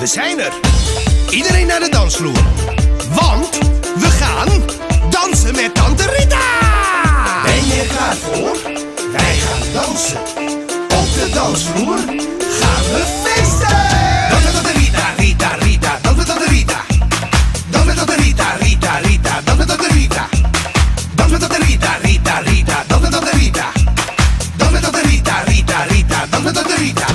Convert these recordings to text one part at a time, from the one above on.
we zijn er. Iedereen naar de dansvloer. Want we gaan dansen met Tante Rita. Ben je er klaar voor? Wij gaan dansen. Op de dansvloer gaan we feesten. Dans met Tante Rita, Rita, Rita. Dans met Tante Rita. Dans met Tante Rita, Rita, Rita. Dans met Tante Rita. Dans met Tante Rita, Rita, Rita. Dans met Tante Rita. Dans met Tante Rita, Rita, Rita. Dans met Tante Rita.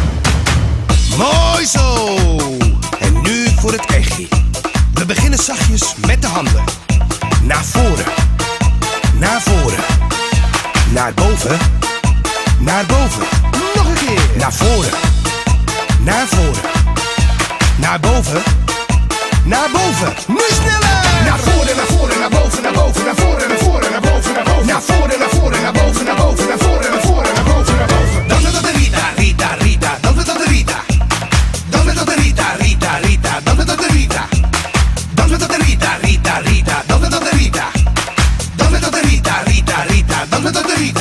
Mooi zo. En nu voor het echtje. We beginnen zachtjes met de handen. Naar voren. Naar voren. Naar boven. Naar boven. Nog een keer. Naar voren. Naar voren. Naar boven. Naar boven. Nu sneller. Naar voren, naar voren, naar boven, naar boven. Naar voren, naar voren, naar boven, naar boven. Naar voren, naar voren, naar boven, naar boven. Naar voren, naar voren, naar boven, naar boven. Dan met Tante Rita, Rita, Rita. Dan met Tante Rita. Dan met Tante Rita, Rita, Rita. Dan met Tante Rita. Dan met Tante Rita, Rita, Rita. Dan met Tante Rita. Dan met Tante Rita, Rita, Rita. Dan met Tante Rita.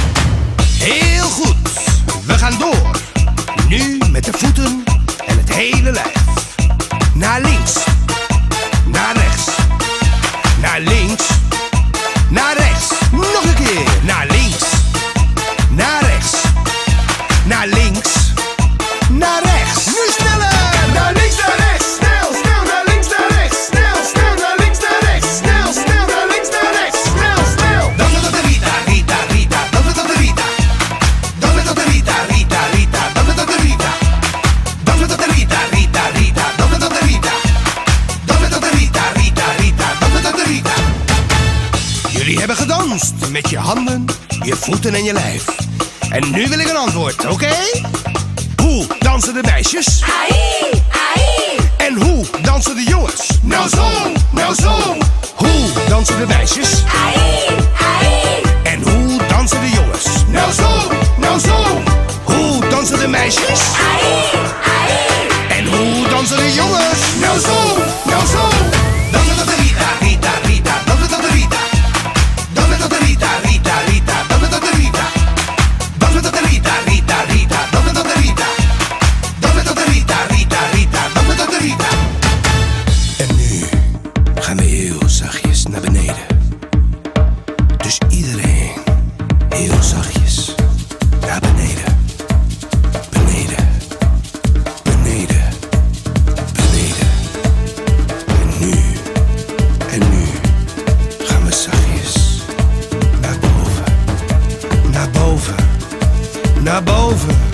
Heel goed. We gaan door. Nu met de voeten en het hele lijf. Naar links. Naar rechts. Naar links. Naar rechts. Nog een keer. Naar links. Naar rechts. Naar links. Naar rechts. Nu sneller. Naar links, naar rechts. Snel, snel. Naar links, naar rechts. Snel, snel. Naar links, naar rechts. Snel, snel. Naar links, naar rechts. Snel, snel. Dan met Tante Rita, Rita, Rita. Dan met Tante Rita. Dan met Tante Rita, Rita, Rita. Dan met Tante Rita. Dan met Tante Rita, Rita, Rita. Dan met Tante Rita. Dan met Tante Rita, Rita, Rita. Dan met Tante Rita. Jullie hebben gedanst met je handen, je voeten en je lijf. En nu wil ik een antwoord, oké? Hoe dansen de meisjes? Ai, ai. En hoe dansen de jongens? Nou zo, nou zo. Hoe dansen de meisjes? Ai, ai. En hoe dansen de jongens? Nou zo, nou zo. Hoe dansen de meisjes? Ai, ai. En hoe dansen de jongens? Nou zo, nou zo. Dan met Tante Rita, Rita, Rita. Dan met Tante Rita. Dan met Tante Rita, Rita, Rita. Dan met Tante Rita. Dan met Tante Rita, Rita, Rita. Dan met Tante Rita. Dan met Tante Rita, Rita, Rita. Dan met Tante Rita. En nu gaan we heel zachtjes naar beneden. Dus iedereen heel zachtjes naar beneden. Beneden. Beneden. Beneden. En nu gaan we zachtjes naar boven. Naar boven. Naar boven.